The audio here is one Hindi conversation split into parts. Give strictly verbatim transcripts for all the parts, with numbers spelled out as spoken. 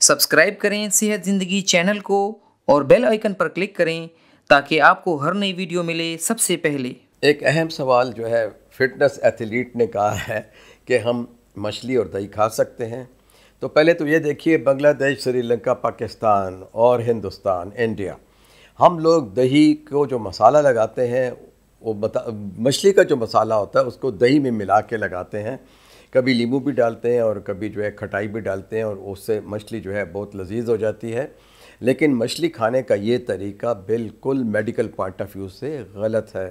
सब्सक्राइब करें सेहत ज़िंदगी चैनल को और बेल आइकन पर क्लिक करें ताकि आपको हर नई वीडियो मिले सबसे पहले। एक अहम सवाल जो है फिटनेस एथलीट ने कहा है कि हम मछली और दही खा सकते हैं। तो पहले तो ये देखिए, बांग्लादेश, श्रीलंका, पाकिस्तान और हिंदुस्तान, इंडिया, हम लोग दही को जो मसाला लगाते हैं वो बता मछली का जो मसाला होता है उसको दही में मिला के लगाते हैं। कभी नींबू भी डालते हैं और कभी जो है खटाई भी डालते हैं और उससे मछली जो है बहुत लजीज हो जाती है। लेकिन मछली खाने का ये तरीका बिल्कुल मेडिकल पॉइंट ऑफ व्यू से गलत है।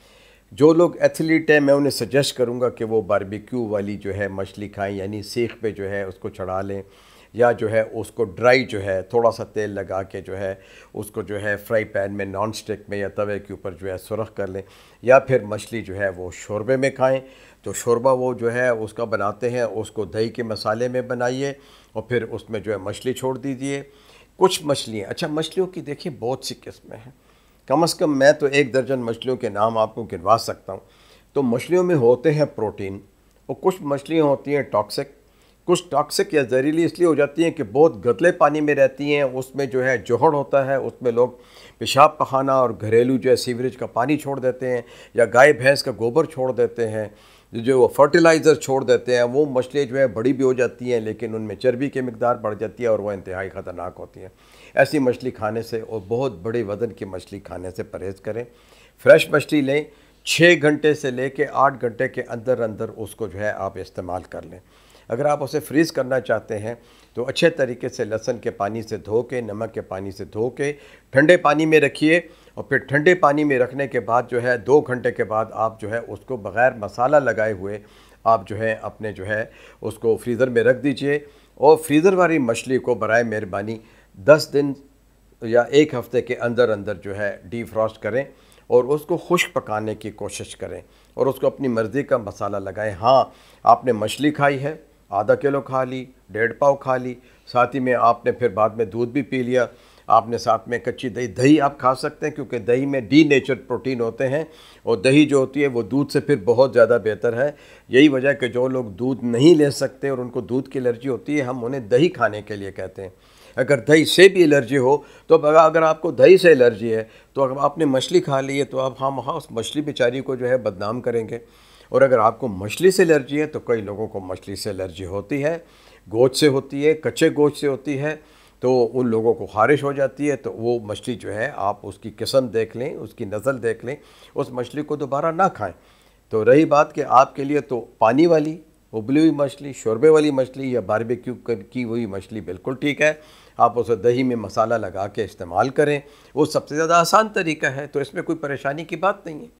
जो लोग एथलीट हैं मैं उन्हें सजेस्ट करूंगा कि वो बारबेक्यू वाली जो है मछली खाएं, यानी सीख पे जो है उसको चढ़ा लें, या जो है उसको ड्राई जो है थोड़ा सा तेल लगा के जो है उसको जो है फ्राई पैन में, नॉन स्टिक में या तवे के ऊपर जो है सुरख कर लें, या फिर मछली जो है वो शोरबे में खाएं। तो शोरबा वो जो है उसका बनाते हैं, उसको दही के मसाले में बनाइए और फिर उसमें जो है मछली छोड़ दीजिए। कुछ मछलियाँ, अच्छा मछलियों की देखिए बहुत सी किस्में हैं, कम अज़ कम मैं तो एक दर्जन मछलियों के नाम आपको गिनवा सकता हूँ। तो मछलियों में होते हैं प्रोटीन और कुछ मछलियाँ होती हैं टॉक्सिक। कुछ टॉक्सिक या जहरीली इसलिए हो जाती हैं कि बहुत गदले पानी में रहती हैं, उसमें जो है जोहड़ होता है, उसमें लोग पेशाब पखाना और घरेलू जो है सीवरेज का पानी छोड़ देते हैं या गाय भैंस का गोबर छोड़ देते हैं, जो फर्टिलाइज़र छोड़ देते हैं। वो मछलियाँ जो है बड़ी भी हो जाती हैं लेकिन उनमें चर्बी की मिकदार बढ़ जाती है और वह इंतहाई ख़तरनाक होती है। ऐसी मछली खाने से और बहुत बड़े वज़न की मछली खाने से परहेज़ करें। फ्रेश मछली लें, छः घंटे से लेकर आठ घंटे के अंदर अंदर उसको जो है आप इस्तेमाल कर लें। अगर आप उसे फ्रीज़ करना चाहते हैं तो अच्छे तरीके से लहसुन के पानी से धो के, नमक के पानी से धो के ठंडे पानी में रखिए और फिर ठंडे पानी में रखने के बाद जो है दो घंटे के बाद आप जो है उसको बग़ैर मसाला लगाए हुए आप जो है अपने जो है उसको फ्रीज़र में रख दीजिए। और फ्रीज़र वाली मछली को बराए मेहरबानी दस दिन या एक हफ़्ते के अंदर अंदर जो है डीफ्रॉस्ट करें और उसको खुश्क पकाने की कोशिश करें और उसको अपनी मर्ज़ी का मसाला लगाएं। हाँ, आपने मछली खाई है, आधा किलो खा ली, डेढ़ पाव खा ली, साथ ही में आपने फिर बाद में दूध भी पी लिया, आपने साथ में कच्ची दही दही आप खा सकते हैं क्योंकि दही में डी नेचर प्रोटीन होते हैं और दही जो होती है वो दूध से फिर बहुत ज़्यादा बेहतर है। यही वजह कि जो लोग दूध नहीं ले सकते और उनको दूध की एलर्जी होती है, हम उन्हें दही खाने के लिए कहते हैं। अगर दही से भी एलर्जी हो तो अगर आपको दही से एलर्जी है तो अगर आपने मछली खा ली है तो आप हम हाँ उस मछली बेचारी को जो है बदनाम करेंगे। और अगर आपको मछली से एलर्जी है तो कई लोगों को मछली से एलर्जी होती है, गोश्त से होती है, कच्चे गोश्त से होती है, तो उन लोगों को खारिश हो जाती है। तो वो मछली जो है आप उसकी किस्म देख लें, उसकी नस्ल देख लें, उस मछली को दोबारा ना खाएं। तो रही बात कि आपके लिए तो पानी वाली उबली हुई मछली, शोरबे वाली मछली या बारबेक्यू की हुई मछली बिल्कुल ठीक है, आप उसे दही में मसाला लगा के इस्तेमाल करें, वो सबसे ज़्यादा आसान तरीका है, तो इसमें कोई परेशानी की बात नहीं है।